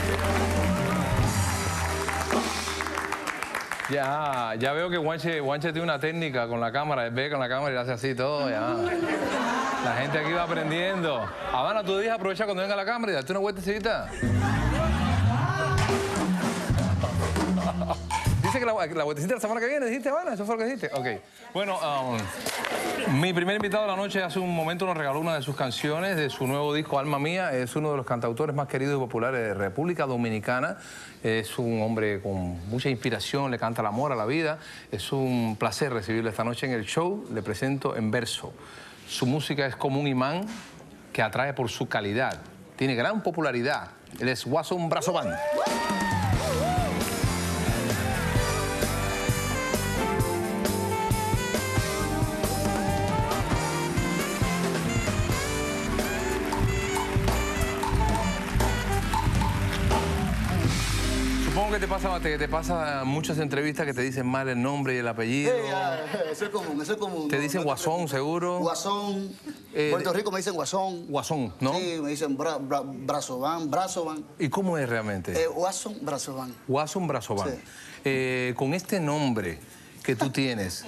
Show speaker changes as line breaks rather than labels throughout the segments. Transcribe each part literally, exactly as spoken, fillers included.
Ya, ya veo que Juanche, Juanche tiene una técnica con la cámara, él ve con la cámara y le hace así todo, ya. La gente aquí va aprendiendo. Habana, tú dices, aprovecha cuando venga la cámara y date una vueltecita. Dice que la, la vueltecita la semana que viene, ¿dijiste, Habana? ¿Eso fue lo que dijiste? Ok. Bueno, um, mi primer invitado de la noche hace un momento nos regaló una de sus canciones de su nuevo disco, Alma Mía. Es uno de los cantautores más queridos y populares de República Dominicana. Es un hombre con mucha inspiración, le canta el amor a la vida. Es un placer recibirlo esta noche en el show. Le presento en verso. Su música es como un imán que atrae por su calidad. Tiene gran popularidad. Él es Wasson Brazoban. Supongo que te pasa, te, te pasa muchas entrevistas que te dicen mal el nombre y el apellido.
Sí, ya, eso es común, eso es común.
Te
no,
dicen
no
Guasón, seguro.
Guasón.
Eh,
Puerto Rico me dicen Guasón.
Guasón, ¿no?
Sí, me dicen bra, bra, Brazoban, Brazoban.
¿Y cómo es realmente?
Eh, Guasón, Brazoban.
Wasson Brazoban.
Sí.
Eh, con este nombre que tú tienes,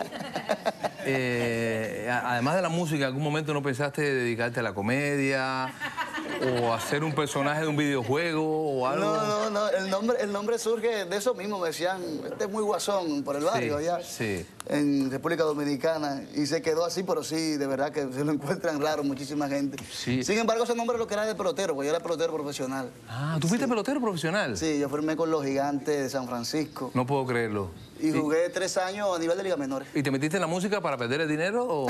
eh, además de la música, ¿en algún momento no pensaste dedicarte a la comedia o hacer un personaje de un videojuego o algo?
No, no, no, el nombre, el nombre surge de eso mismo, me decían, este es muy guasón por el barrio
Sí,
allá,
sí.
en República Dominicana, y se quedó así, pero sí, de verdad que se lo encuentran raro muchísima gente.
Sí.
Sin embargo, ese nombre lo que era de pelotero, porque yo era pelotero profesional.
Ah, ¿tú fuiste pelotero profesional?
Sí, yo formé con los Gigantes de San Francisco.
No puedo creerlo.
Y jugué tres años a nivel de Liga Menores.
¿Y te metiste en la música para perder el dinero o...?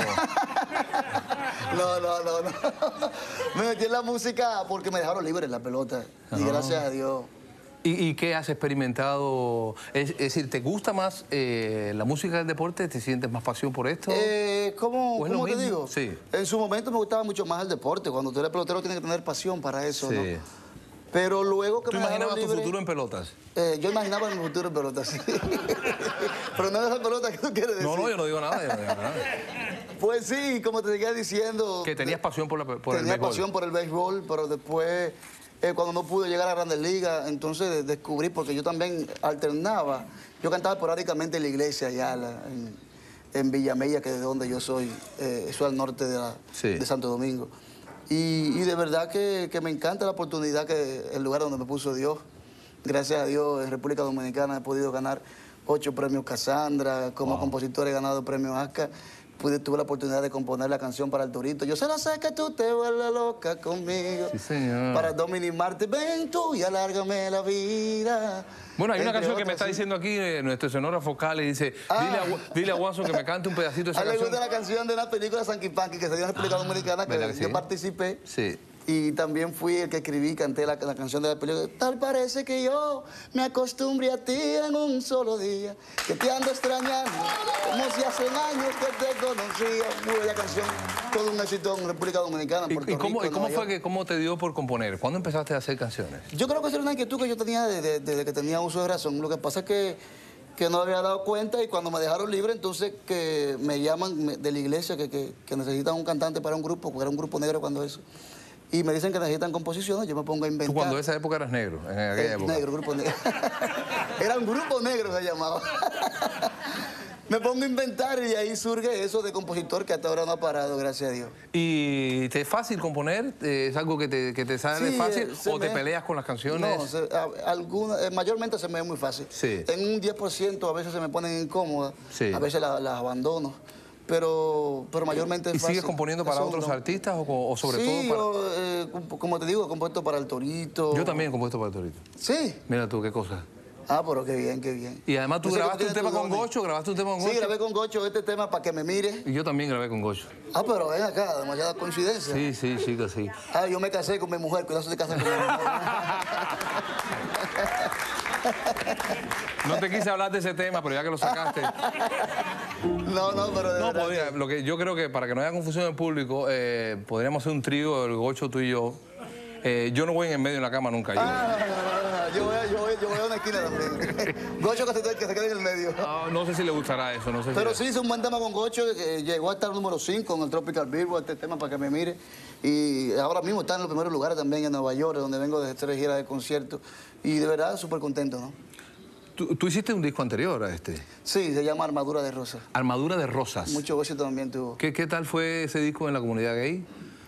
No, no, no, no. Me metí en la música porque me dejaron libre en la pelota. Y
Ah.
gracias a Dios.
¿Y, y qué has experimentado? Es, es decir, ¿te gusta más eh, la música del deporte? ¿Te sientes más pasión por esto?
Eh, ¿Cómo,
¿O es lo
cómo te
mismo?
digo?
Sí.
En su momento me gustaba mucho más el deporte. Cuando tú eres pelotero tienes que tener pasión para eso,
Sí.
¿no? Pero luego que
¿Tú
me dejaron
imaginabas tu
libre,
futuro en pelotas?
eh, yo imaginaba mi futuro en pelota, sí. Pero no es esa pelota que tú quieres decir.
No, no, yo no digo nada. Yo no digo nada.
Pues sí, como te seguía diciendo...
Que tenías pasión por, la, por el
Tenía
béisbol.
pasión por el béisbol, pero después, eh, cuando no pude llegar a Grandes Ligas, entonces descubrí, porque yo también alternaba. Yo cantaba esporádicamente en la iglesia allá, la, en, en Villamella, que es de donde yo soy. Eh, eso al norte de, la,
Sí.
de Santo Domingo. Y, y de verdad que, que me encanta la oportunidad, que el lugar donde me puso Dios. Gracias a Dios, en República Dominicana he podido ganar ocho premios Cassandra. Como
Wow.
compositor he ganado premios Asca. Pude, tuve la oportunidad de componer la canción para el Torito. Yo solo sé que tú te vuelves loca conmigo.
Sí, señor.
Para Dominic Martin, ven tú y alárgame la vida.
Bueno, hay una
Entre
canción que me
otras,
está
sí.
diciendo aquí eh, nuestro sonora focal y dice,
Ah.
dile, a, Gua- dile a Wasson que me cante un pedacito de
A
esa
él le
canción.
gusta la canción de una película Sanky Panky que se dio en la República
Ah,
Dominicana, que,
¿verdad que
yo
sí?
participé.
Sí.
Y también fui el que escribí y canté la, la canción de la película. Tal parece que yo me acostumbré a ti en un solo día, que te ando extrañando, como si hace años que te conocía. Muy bella canción, todo un éxito en República Dominicana,
¿Y,
Puerto
y cómo,
Rico,
y cómo
Nueva
fue
York.
que cómo te dio por componer? ¿Cuándo empezaste a hacer canciones?
Yo creo que esa era una inquietud que yo tenía desde, desde que tenía uso de razón. Lo que pasa es que, que no había dado cuenta, y cuando me dejaron libre, entonces que me llaman me- de la iglesia que, que, que necesitan un cantante para un grupo, porque era un grupo negro cuando eso. Y me dicen que necesitan composiciones, yo me pongo a inventar.
Tú cuando esa época eras negro, en aquella
Eh,
época.
Negro, grupo negro. Era un grupo negro se llamaba. Me pongo a inventar y ahí surge eso de compositor que hasta ahora no ha parado, gracias a Dios.
¿Y te es fácil componer? ¿Es algo que te, que te sale
Sí,
fácil?
eh, se
¿O te
me-
peleas con las canciones?
No, se- a- alguna- eh, mayormente se me ve muy fácil.
Sí.
En un diez por ciento a veces se me ponen incómodas,
Sí.
a veces las las abandono, pero, pero mayormente es
¿Y
fácil.
sigues componiendo para
Eso
otros
no.
artistas o, co- o sobre
Sí,
todo para...?
yo, eh, como- como te digo, he compuesto para el Torito.
Yo también he compuesto para el Torito.
Sí.
Mira tú, qué cosa.
Ah, pero qué bien, qué bien.
Y además tú
Yo sé que
grabaste un
tienes
tema
tus
con
dones.
Gocho, grabaste un tema con Gocho.
Sí, grabé con Gocho este tema para que me mire.
Y yo también grabé con Gocho.
Ah, pero ven acá, demasiada coincidencia.
Sí, sí, chica, sí.
Ah, yo me casé con mi mujer, cuidado si te casas con mi mujer.
No te quise hablar de ese tema, pero ya que lo sacaste.
No, no, pero de
No,
verdad
podría,
que-
lo que yo creo que para que no haya confusión en el público, eh, podríamos hacer un trío, el Gocho, tú y yo. Eh, yo no voy en el medio de la cama nunca. Yo,
Ah, no, no, no, yo voy, a- yo, voy, yo voy a una esquina también. Gocho que se, que se quede en el medio.
Ah, no sé si le gustará eso, no sé
Pero
si...
sí, hice un buen tema con Gocho, que llegó a estar número cinco en el Tropical Billboard, este tema para que me mire. Y ahora mismo está en los primeros lugares también en Nueva York, donde vengo de tres giras de conciertos. Y de verdad, súper contento, ¿no?
¿Tú, tú hiciste un disco anterior a este?
Sí, se llama Armadura de Rosa.
Armadura de Rosas.
Mucho gozo también tuvo.
¿Qué, ¿Qué tal fue ese disco en la comunidad gay?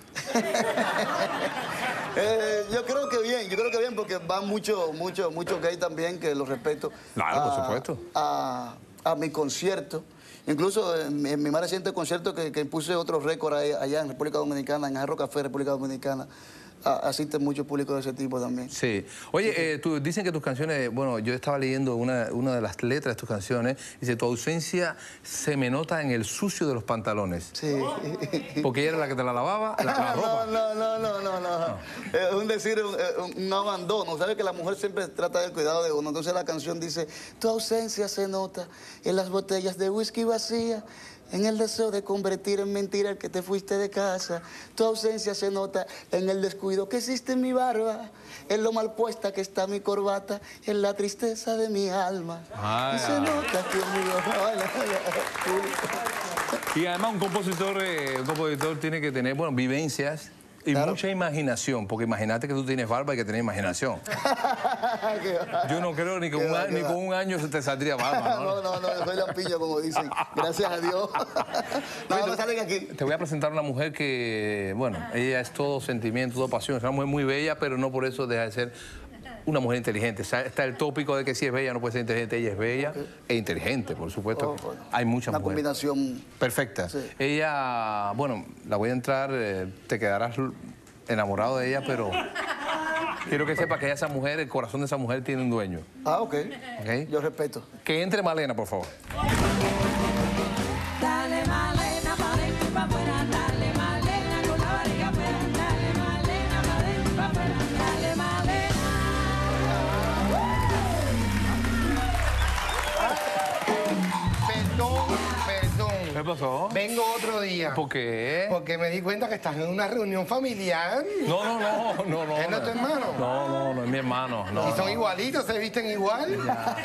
Eh, yo creo que bien, yo creo que bien porque van muchos, muchos, muchos gays también, que los respeto.
Claro, por
a-
supuesto.
A, a mi concierto. Incluso en, mi en mi más reciente concierto que, que puse otro récord ahí- allá en República Dominicana, en Jarro Café, República Dominicana, a- asiste mucho público de ese tipo también.
Sí. Oye, eh, tú, dicen que tus canciones, bueno, yo estaba leyendo una, una de las letras de tus canciones, dice, tu ausencia se me nota en el sucio de los pantalones.
Sí.
Porque ella era la que te la lavaba, la, la ropa.
No, no, no, no, no, no. Es un decir, un, un abandono. Sabes que la mujer siempre trata del cuidado de uno. Entonces la canción dice, tu ausencia se nota en las botellas de whisky vacías, en el deseo de convertir en mentira el que te fuiste de casa. Tu ausencia se nota en el descuido que existe en mi barba, en lo mal puesta que está mi corbata, en la tristeza de mi alma.
Ah,
y
ya.
se nota que mi
Y además un compositor, eh, un compositor tiene que tener, bueno, vivencias y
Claro.
mucha imaginación, porque imagínate que tú tienes barba y que tienes imaginación. Yo no creo ni, con
Qué
un,
va,
a-
qué
ni
va.
con un año se te saldría barba, ¿no?
No, no, no, yo soy lampiño, como dicen. Gracias a Dios. Nada me salen aquí.
Te voy a presentar a una mujer que, bueno, ella es todo sentimiento, todo pasión. Es una mujer muy bella, pero no por eso deja de ser una mujer inteligente. O sea, está el tópico de que si es bella no puede ser inteligente. Ella es bella e inteligente, por supuesto.
Oh, bueno.
Hay muchas
Una
mujeres.
combinación.
Perfecta.
Sí.
Ella, bueno, la voy a entrar, eh, te quedarás enamorado de ella, pero quiero que sepas que esa mujer, el corazón de esa mujer tiene un dueño.
Ah, ok.
¿Ok?
Yo respeto.
Que entre Malena, por favor.
Dale Malena, pa' dentro y pa' afuera, dale Malena, con la barriga fea, dale Malena, pa' dentro y pa' afuera, dale Malena.
Perdón, perdón.
¿Qué pasó?
Vengo otro día.
¿Por qué?
Porque me di cuenta que estás en una reunión familiar.
No, no, no, no, no.
¿Él no es tu hermano?
No, no, no es mi hermano. No,
Y son
no.
igualitos, se visten igual.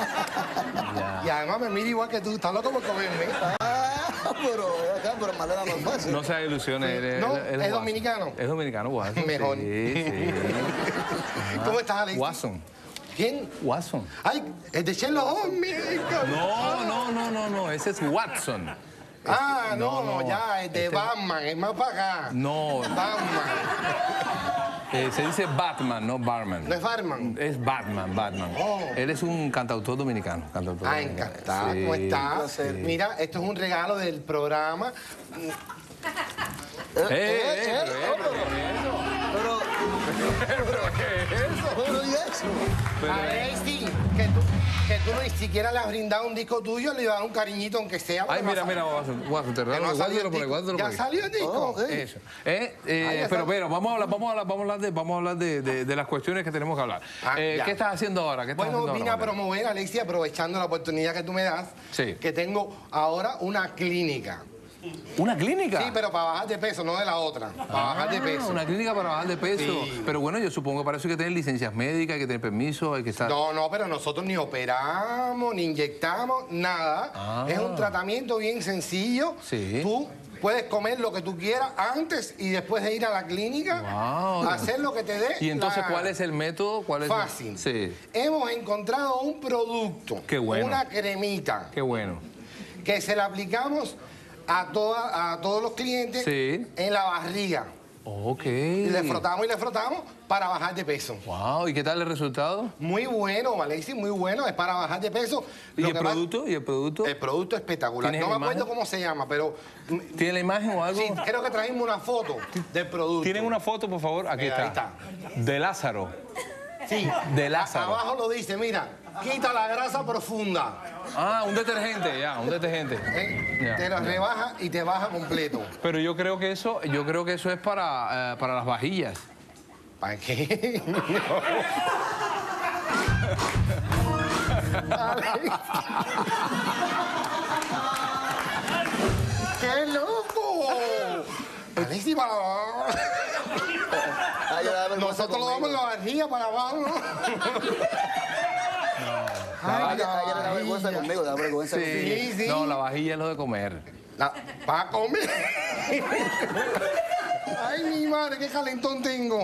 Ya.
Y además me mira igual que tú. Estás loco por comerme.
Ah, pero acá, pero Malena no es fácil.
No se haga ilusiones. él- él-
No,
él
¿es
guaso.
dominicano?
Es dominicano, Watson.
Mejor.
Sí, sí.
¿Cómo estás, Alex?
Watson.
¿Quién?
Watson.
Ay, es de Sherlock Holmes.
No, no, no, no, no. Ese es Watson.
Ah, no,
no, no.
ya, es de
Este-
Batman, es más para acá.
No,
Batman.
eh, se dice Batman, no Barman.
¿No es Batman?
Es Batman, Batman.
Oh.
Él es un cantautor dominicano. Cantautor
Ah,
dominicano.
encantado.
Sí.
¿Cómo estás?
placer.
Mira, esto es un regalo del programa.
Eh,
Eh,
eh,
eh,
eh,
pero,
no, pero- Pero, pero, ¿y eso?
A ver, sí, que tú, que tú no ni siquiera le has brindado un disco tuyo, le das un cariñito aunque sea.
Ay,
porque no
mira,
ha
mira, Watson, Watson, te
salido- que
regalo.
no ha salido el
Guárdalo por ahí,
disco.
guárdalo por
¿Ya
ahí.
salió el disco?
Oh, ok.
Eso. Eh, eh,
Ah, ya
pero,
está.
pero, vamos a hablar, vamos a hablar, vamos a hablar de, vamos a hablar de, de- de las cuestiones que tenemos que hablar.
Ah,
Eh,
ya.
¿Qué estás haciendo ahora? ¿Qué estás
Bueno,
haciendo
vine a
ahora, Malena?
promover, Alexia, aprovechando la oportunidad que tú me das,
Sí.
que tengo ahora una clínica.
¿Una clínica?
Sí, pero para bajar de peso, no de la otra. Para bajar de
Ah,
peso.
una clínica para bajar de peso.
Sí.
Pero bueno, yo supongo que para eso hay que tener licencias médicas, hay que tener permiso, hay que estar...
No, no, pero nosotros ni operamos, ni inyectamos, nada.
Ah.
Es un tratamiento bien sencillo.
Sí.
Tú puedes comer lo que tú quieras antes y después de ir a la clínica,
Wow.
hacer lo que te dé.
Y entonces,
la-
¿cuál es el método? ¿Cuál es el-
Fácil.
Sí.
Hemos encontrado un producto,
Qué bueno.
una cremita,
Qué bueno.
que se la aplicamos a, toda, a todos los clientes
Sí.
en la barriga.
Ok.
Y le frotamos y le frotamos para bajar de peso.
Wow, ¿y qué tal el resultado?
Muy bueno, Alexis, muy bueno. Es para bajar de peso.
¿Y
Lo
el
que pasa-
producto? ¿Y el producto?
El producto espectacular.
¿Tienes
No me
la
acuerdo
imagen?
cómo se llama, pero mm,
¿Tiene la imagen o algo?
sí, creo que trajimos una foto del producto.
¿Tienen una foto, por favor? Aquí
Mira,
está.
ahí
De Lázaro.
Sí.
De Lázaro.
A- Abajo lo dice, mira, quita la grasa profunda.
Ah, un detergente, ya, un detergente.
¿eh?
Ya,
te lo
ya.
rebaja y te baja completo.
Pero yo creo que eso, yo creo que eso es para, eh, para las vajillas.
¿Para qué? ¡Qué loco! Alexis, para
Ay, ya da vergüenza
nosotros lo damos en
conmigo.
la barriga para abajo.
A
Ay,
ella, a ella le da
la
vergüenza
vajilla.
conmigo, le da vergüenza
Sí.
conmigo.
Sí, sí.
No, la vajilla es lo de comer.
La, ¿para comer? Ay, mi madre, qué calentón tengo.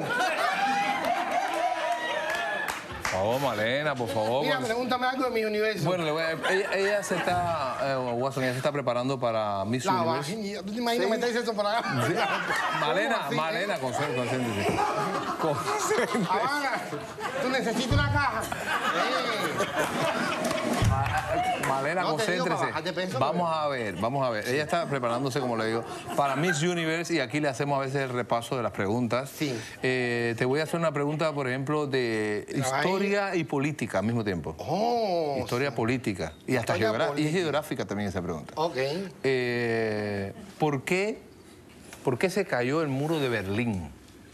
Por favor, Malena, por favor.
Mira,
cuando-
pregúntame algo de mi universo.
Bueno, le voy a- ella, ella se está, eh, Watson, ella se está preparando para Miss
La
Universe.
vajilla. ¿Tú te imaginas meterse eso por allá?
Sí. Malena,
¿Cómo así,
Malena,
eh?
concéntrate, concéntrate. Concéntrate.
Habana, tú necesitas una caja. Eh.
Malena,
No, te digo,
concéntrese.
para bajar de peso,
Vamos a ver, vamos a ver. Ella está preparándose, como le digo, para Miss Universe y aquí le hacemos a veces el repaso de las preguntas.
Sí.
Eh, te voy a hacer una pregunta, por ejemplo, de historia y política al mismo tiempo.
Oh.
Historia política y hasta
Historia
geogra- y
política.
geográfica también esa pregunta.
Ok.
Eh, ¿por qué, ¿Por qué se cayó el muro de Berlín?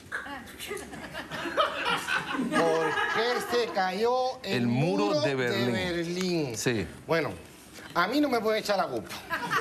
¿Por qué se cayó el,
El muro de Berlín.
Berlín?
Sí.
Bueno, a mí no me puede echar la culpa.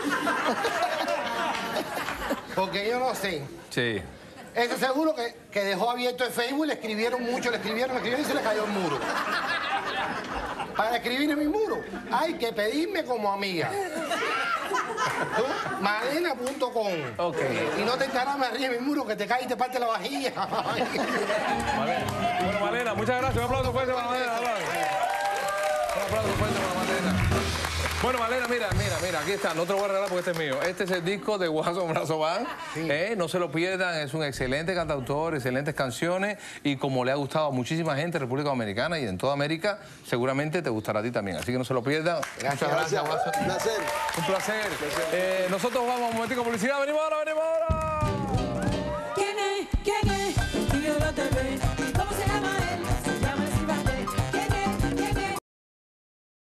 Porque yo no sé.
Sí.
Eso seguro que, que dejó abierto el Facebook, le escribieron mucho, le escribieron, le escribieron y se le cayó el muro. Para escribir en mi muro hay que pedirme como amiga. Tú, Malena punto com.
Ok.
Y no te encarames arriba de mi muro que te cae y te parte la vajilla.
Malena. Bueno, Malena, muchas gracias. Un aplauso fuerte para Malena. Un aplauso. Un aplauso fuerte para Malena. Bueno, Malena, mira, mira, mira, aquí está. No te lo voy a regalar porque este es mío. Este es el disco de Watson Brazo Band. Eh, no se lo pierdan. Es un excelente cantautor, excelentes canciones. Y como le ha gustado a muchísima gente en República Dominicana y en toda América, seguramente te gustará a ti también. Así que no se lo pierdan. Muchas gracias, Watson.
Un placer.
Un placer. Eh, nosotros vamos a un momentico de publicidad. Venimos ahora, venimos ahora.